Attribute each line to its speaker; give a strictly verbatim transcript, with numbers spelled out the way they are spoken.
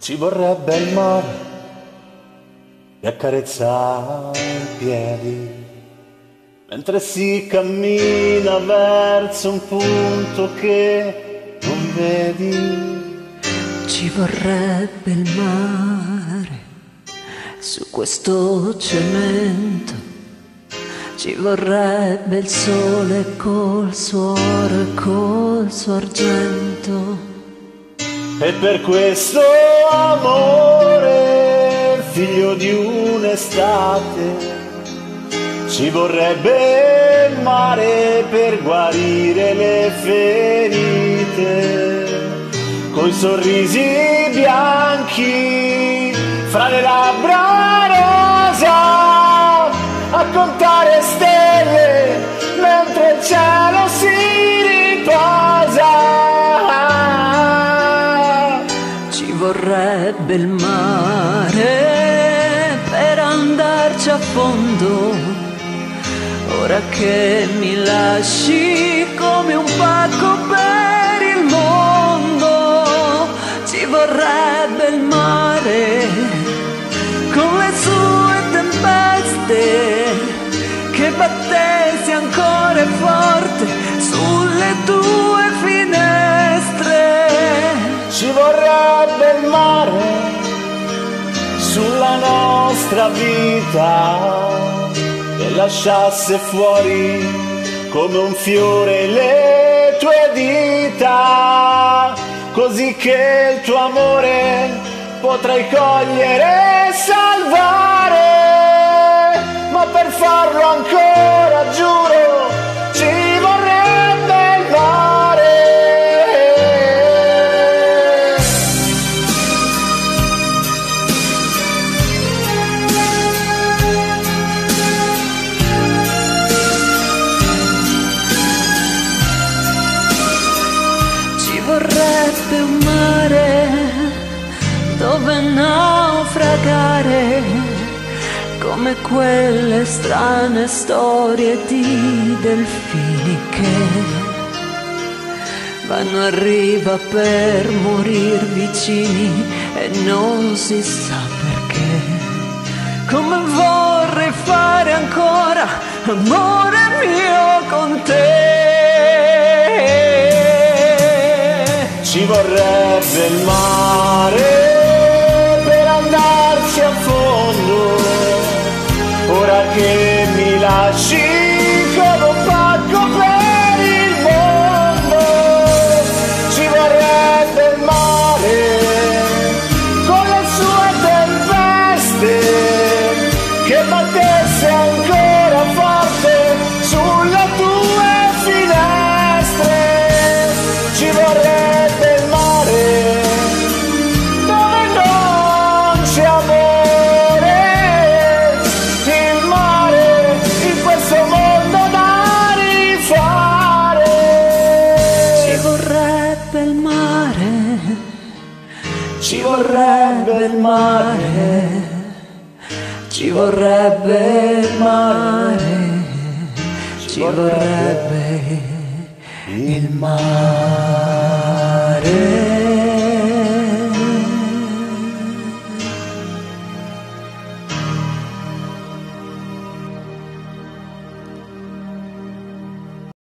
Speaker 1: Ci vorrebbe il mare che accarezza i piedi mentre si cammina verso un punto che non vedi.
Speaker 2: Ci vorrebbe il mare su questo cemento, ci vorrebbe il sole col suo oro e col suo argento.
Speaker 1: E per questo amore, figlio di un'estate, ci vorrebbe il mare per guarire le ferite, coi sorrisi bianchi fra le labbra rosa, a contare stelle mentre il cielo si riposa.
Speaker 2: Ci vorrebbe il mare per andarci a fondo, ora che mi lasci come un pacco per il mondo. Ci vorrebbe il mare con le sue tempeste, che battessi ancora forte sulle tue finestre.
Speaker 1: Ci vorrebbe il mare sulla nostra vita, che lasciasse fuori come un fiore le tue dita, così che il tuo amore potrai cogliere e salvare. Ma per farlo ancora, giuro, ci vorrebbe il mare.
Speaker 2: Ci vorrebbe un mare dove naufragare, come quelle strane storie di delfini che vanno a riva per morir vicini e non si sa perché. Come vorrei fare ancora, amore mio, con te.
Speaker 1: Ci vorrebbe il mare per andarci a fondo, ora che mi lasci come un pacco per il mondo. Ci vorrebbe il mare con le sue tempeste, che battesse ancora forte sulle tue finestre. Ci vorrebbe il mare dove non c'è amore, il mare in questo mondo da rifare.
Speaker 2: Ci vorrebbe il mare,
Speaker 1: Ci vorrebbe il mare,
Speaker 2: ci vorrebbe il mare, ci vorrebbe il mare.